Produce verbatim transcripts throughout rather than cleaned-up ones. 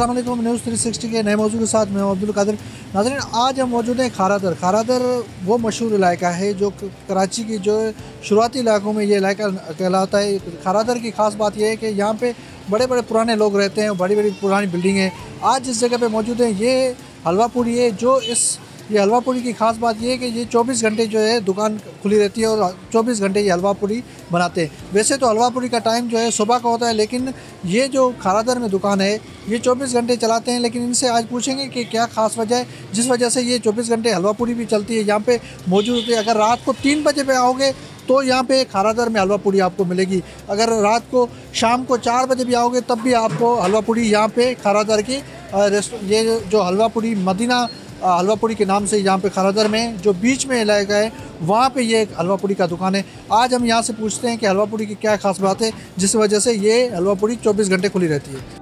अस्सलाम वालेकुम। न्यूज़ तीन सौ साठ के नए मौजू के साथ मैं अब्दुल कादिर। नाज़रीन, आज हम मौजूद हैं खारादर। खारादर वो मशहूर इलाका है जो कराची की जो शुरुआती इलाकों में ये इलाका कहलाता है। खारादर की ख़ास बात यह है कि यहाँ पे बड़े बड़े पुराने लोग रहते हैं, बड़ी बड़ी पुरानी बिल्डिंग है। आज जिस जगह पे मौजूद हैं ये हलवा पूरी है। जो इस ये हलवा पूरी की ख़ास बात ये है कि ये चौबीस घंटे जो है दुकान खुली रहती है और चौबीस घंटे ये हलवा पूरी बनाते हैं। वैसे तो हलवा पूरी का टाइम जो है सुबह का होता है, लेकिन ये जो खारादर में दुकान है ये चौबीस घंटे चलाते हैं। लेकिन इनसे आज पूछेंगे कि क्या ख़ास वजह है जिस वजह से ये चौबीस घंटे हलवा पूरी भी चलती है, यहाँ पे मौजूद होती है। अगर रात को तीन बजे पे आओगे तो यहाँ पे खारादर में हलवा पूरी आपको मिलेगी। अगर रात को शाम को चार बजे भी आओगे तब भी आपको हलवा पूरी यहाँ पे खारादर की ये जो हलवा पूरी मदीना हलवा पूरी के नाम से यहाँ पे खारादर में जो बीच में इलाका है वहाँ पे ये हलवा पूरी का दुकान है। आज हम यहाँ से पूछते हैं कि हलवा पूरी की क्या खास बात है जिस वजह से ये हलवा पूरी चौबीस घंटे खुली रहती है।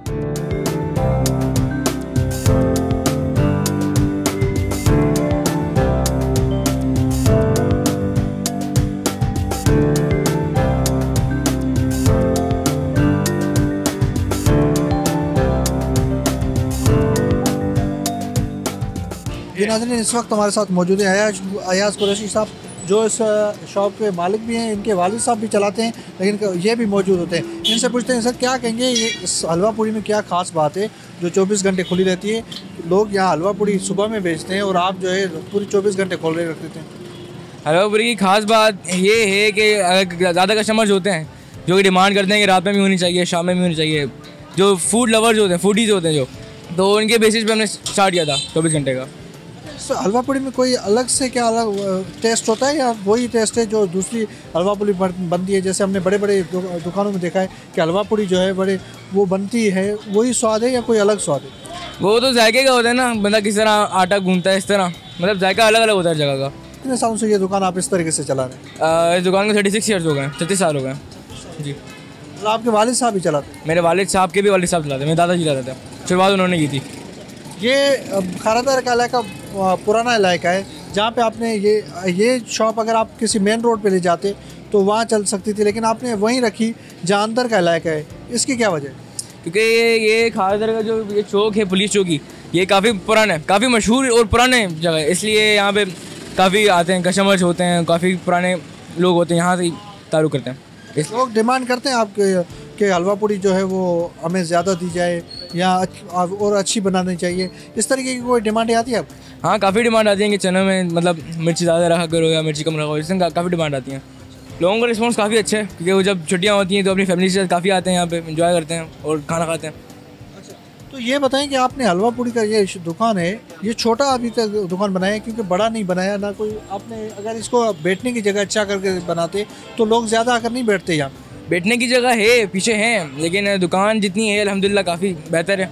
जी नाज़रीन, इस वक्त हमारे साथ मौजूद है अयाज अयाज कुरैशी साहब, जो इस शॉप के मालिक भी हैं। इनके वालिद साहब भी चलाते हैं, लेकिन ये भी मौजूद होते हैं। इनसे पूछते हैं सर क्या कहेंगे ये इस हलवा पूरी में क्या ख़ास बात है जो चौबीस घंटे खुली रहती है। लोग यहाँ हलवा पूरी सुबह में बेचते हैं और आप जो है पूरी चौबीस घंटे खोल रहे रखते हैं। हलवा पूरी की ख़ास बात ये है कि ज़्यादा कस्टमर्स होते हैं जो कि डिमांड करते हैं कि रात में भी होनी चाहिए, शाम में भी होनी चाहिए। जो फूड लवर्स होते हैं, फूडीज़ होते हैं जो, तो उनके बेसिस पे हमने स्टार्ट किया था चौबीस घंटे का। तो हलवा पूरी में कोई अलग से क्या अलग टेस्ट होता है या वही टेस्ट है जो दूसरी हलवा पूरी बनती है? जैसे हमने बड़े बड़े दुकानों में देखा है कि हलवा पूरी जो है बड़े वो बनती है, वही स्वाद है या कोई अलग स्वाद है? वो तो जायके का होता है ना, बंदा किस तरह आटा गूंथता है इस तरह, मतलब जायका अलग अलग होता है जगह का। कितने सालों से ये दुकान आप इस तरीके से चला रहे हैं? इस दुकान को थर्टी सिक्स ईयर्स हो गए, छत्तीस साल हो गए जी। तो आपके वालिद साहब भी चलाते हैं? मेरे वालिद साहब के भी वालिद साहब चलाते हैं, मेरे दादाजी चलाते थे, शुरुआत उन्होंने की थी। ये खारादर का इलाका पुराना इलाका है जहाँ पे आपने ये ये शॉप अगर आप किसी मेन रोड पे ले जाते तो वहाँ चल सकती थी, लेकिन आपने वहीं रखी जहाँ अंदर का इलाका है। इसकी क्या वजह है? क्योंकि ये ये खारादर का जो ये चौक है, पुलिस चौकी, ये काफ़ी पुराना है, काफ़ी मशहूर और पुराने जगह है, इसलिए यहाँ पे काफ़ी आते हैं, कस्टमर्स होते हैं, काफ़ी पुराने लोग होते हैं, यहाँ से ताल्लुक़ करते हैं। लोग डिमांड करते हैं आपके कि हलवा पूरी जो है वो हमें ज़्यादा दी जाए या और अच्छी बनानी चाहिए, इस तरीके की कोई डिमांड आती है आप? हाँ, काफ़ी डिमांड आती है कि चने में मतलब मिर्ची ज़्यादा रखा करो या मिर्ची कम रखो, इसमें काफ़ी डिमांड आती है। लोगों का रिस्पांस काफ़ी अच्छा है क्योंकि वो जब छुट्टियाँ होती हैं तो अपनी फैमिली के साथ काफ़ी आते हैं, यहाँ पे एंजॉय करते हैं और खाना खाते हैं। अच्छा, तो ये बताएं कि आपने हलवा पूरी का ये दुकान है, ये छोटा अभी तक दुकान बनाया क्योंकि बड़ा नहीं बनाया ना कोई आपने? अगर इसको बैठने की जगह अच्छा करके बनाते तो लोग ज़्यादा आकर नहीं बैठते यहाँ? बैठने की जगह है, पीछे हैं, लेकिन दुकान जितनी है अल्हम्दुलिल्लाह काफ़ी बेहतर है।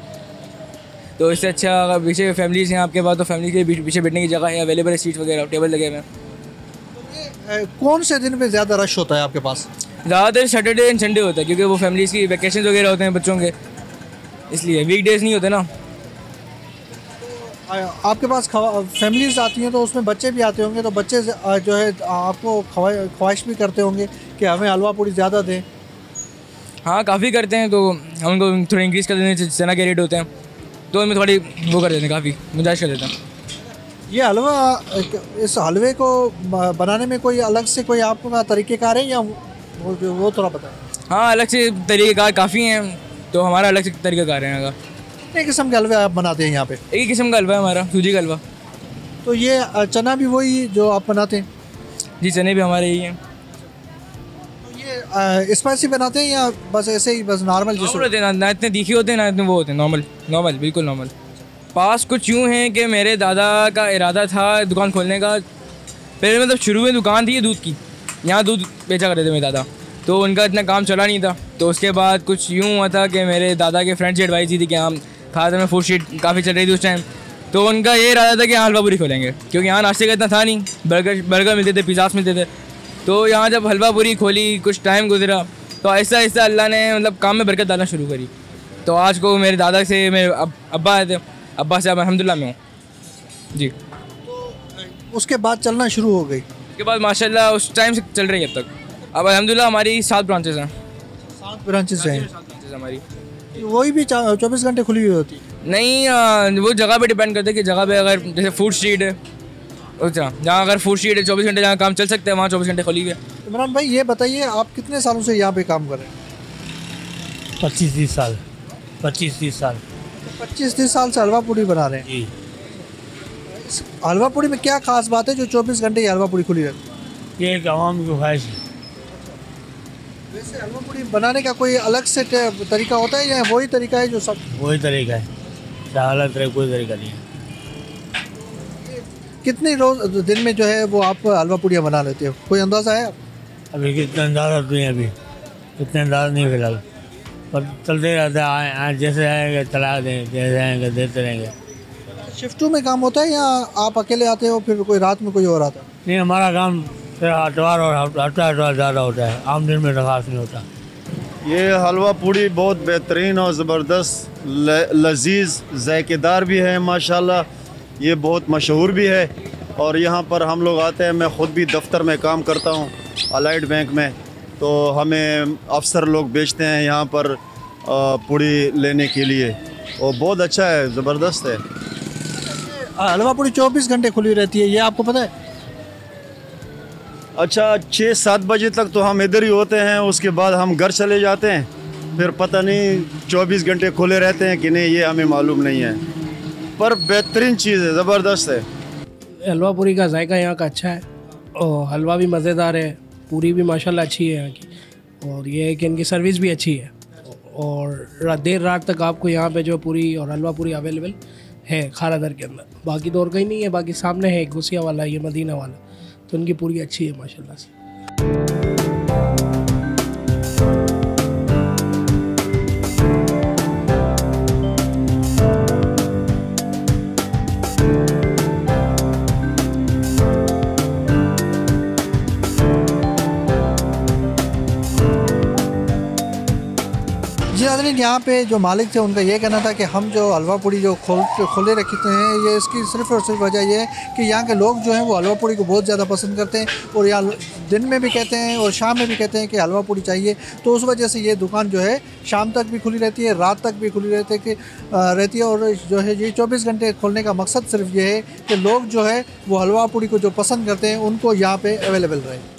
तो इससे अच्छा अगर पीछे फैमिलीज़ हैं आपके पास तो फैमिली के पीछे बैठने की जगह है, अवेलेबल है, सीट वगैरह, टेबल लगे हुए हैं। कौन से दिन पे ज़्यादा रश होता है आपके पास? ज़्यादातर सैटरडे एंड संडे होता है क्योंकि वो फैमिलीज़ की वैकेशन वगैरह होते हैं बच्चों के, इसलिए वीक डेज़ नहीं होते ना। आपके पास फैमिलीज आती हैं तो उसमें बच्चे भी आते होंगे, तो बच्चे जो है आपको ख्वाहिश भी करते होंगे कि हमें हलवा पूरी ज़्यादा दें? हाँ, काफ़ी करते हैं, तो हम उनको थोड़ा इंक्रीज़ कर देते हैं, चना के रेट होते हैं तो उनमें थोड़ी वो कर देते हैं, काफ़ी गुंजाइश कर देते हैं। ये हलवा, इस हलवे को बनाने में कोई अलग से कोई आपका तरीक़ेकार है या वो वो थोड़ा बताएं? हाँ, अलग से तरीक़ेकार काफ़ी हैं, तो हमारा अलग से तरीक़ेकार है यहाँ का। कितने किस्म के हलवे आप बनाते हैं यहाँ पे? एक ही किस्म का हलवा है हमारा, सूजी का हलवा। तो ये चना भी वही जो आप बनाते हैं? जी, चने भी हमारे यही हैं। तो ये स्पाइसी बनाते हैं या बस ऐसे ही बस नॉर्मल? जैसे होते हैं ना, इतने तीखे होते हैं ना इतने वो होते हैं, नॉर्मल नॉर्मल बिल्कुल नॉर्मल। पास कुछ यूँ हैं कि मेरे दादा का इरादा था दुकान खोलने का। पहले मतलब शुरू में दुकान थी दूध की, यहाँ दूध बेचा करते थे मेरे दादा, तो उनका इतना काम चला नहीं था। तो उसके बाद कुछ यूँ हुआ था कि मेरे दादा के फ्रेंड्स की एडवाइस दी थी कि हम खाते में फूड स्ट्रीट काफ़ी चल रही थी उस टाइम, तो उनका ये इरादा था कि यहाँ हलवा पूरी खोलेंगे क्योंकि यहाँ नाश्ते का इतना था नहीं, बर्गर बर्गर मिलते थे, पिज़्ज़ास मिलते थे। तो यहाँ जब हलवा पूरी खोली, कुछ टाइम गुजरा तो ऐसा ऐसा अल्लाह ने मतलब काम में बरकत डालना शुरू करी। तो आज को मेरे दादा से मेरे अब, अब्बा आए थे, अब्बा से अब अल्हम्दुलिल्लाह में हूँ जी। तो उसके बाद चलना शुरू हो गई? उसके बाद माशाल्लाह उस टाइम से चल रही है अब तक। अब अल्हम्दुलिल्लाह हमारी सात ब्रांचेस हैं। सात ब्रांचेस हैं हमारी, वही भी चौबीस घंटे खुली हुई होती है? नहीं आ, वो जगह पे डिपेंड करता है कि जगह पे अगर जैसे फूड स्ट्रीट है, अच्छा जहाँ अगर फूड स्ट्रीट है चौबीस घंटे जहाँ काम चल सकते हैं वहाँ चौबीस घंटे खुली हुई है। इमरान भाई ये बताइए, आप कितने सालों से यहाँ पे काम कर रहे हैं? पच्चीस तीस साल पच्चीस तीस साल पच्चीस तीस साल से हलवा पूड़ी बना रहे हैं। जी। इस हलवा पूड़ी में क्या खास बात है जो चौबीस घंटे ये हलवा पूड़ी खुली रहती है? ये एक आवाम की ख्वाहिश है। वैसे हलवा पूड़ी बनाने का कोई अलग से टे- तरीका होता है या वही तरीका है जो सब? वही तरीका है, अलग तरह कोई तरीका नहीं है। कितने रोज दिन में जो है वो आप हलवा पूड़ियाँ बना लेते हो, कोई अंदाज़ा है? अभी कितना अंदाजा नहीं है, अभी इतना अंदाजा नहीं फिलहाल, पर चलते रहता है। आए आए जैसे आएंगे चला दें, जैसे आएंगे देते रहेंगे। शिफ्टों में काम होता है या आप अकेले आते हो फिर कोई रात में कोई और आता है? नहीं, हमारा काम फिर अठवार और हफ्ता अठवार ज़्यादा होता है, आम दिन में तो खास नहीं होता। ये हलवा पूड़ी बहुत बेहतरीन और ज़बरदस्त लजीज जायकेदार भी है माशाल्लाह। ये बहुत मशहूर भी है और यहाँ पर हम लोग आते हैं। मैं ख़ुद भी दफ्तर में काम करता हूँ अलाइड बैंक में, तो हमें अफसर लोग बेचते हैं यहाँ पर पूड़ी लेने के लिए और बहुत अच्छा है, ज़बरदस्त है। हलवा पूड़ी चौबीस घंटे खुली रहती है, ये आपको पता है? अच्छा, छः सात बजे तक तो हम इधर ही होते हैं, उसके बाद हम घर चले जाते हैं। फिर पता नहीं चौबीस घंटे खुले रहते हैं कि नहीं, ये हमें मालूम नहीं है, पर बेहतरीन चीज़ है, ज़बरदस्त है। हलवा पूरी का जायका यहाँ का अच्छा है और हलवा भी मज़ेदार है, पूरी भी माशाल्लाह अच्छी है यहाँ की, और ये है कि इनकी सर्विस भी अच्छी है और रा, देर रात तक आपको यहाँ पे जो पूरी और हलवा पूरी अवेलेबल है खारा दर के अंदर। बाकी तो और कहीं नहीं है, बाकी सामने है घुसिया वाला, ये मदीना वाला, तो उनकी पूरी अच्छी है माशाल्लाह से। जी नाज़रीन, यहाँ पे जो मालिक थे उनका ये कहना था कि हम जो हलवा पूड़ी जो खोल खोले रखते हैं, ये इसकी सिर्फ और सिर्फ वजह ये है कि यहाँ के लोग जो हैं वो हलवा पूड़ी को बहुत ज़्यादा पसंद करते हैं और यहाँ दिन में भी कहते हैं और शाम में भी कहते हैं कि हलवा पूड़ी चाहिए। तो उस वजह से ये दुकान जो है शाम तक भी खुली रहती है, रात तक भी खुली रहती है कि रहती है और जो है ये चौबीस घंटे खोलने का मकसद सिर्फ ये है कि लोग जो है वो हलवा पूड़ी को जो पसंद करते हैं उनको यहाँ पर अवेलेबल रहे।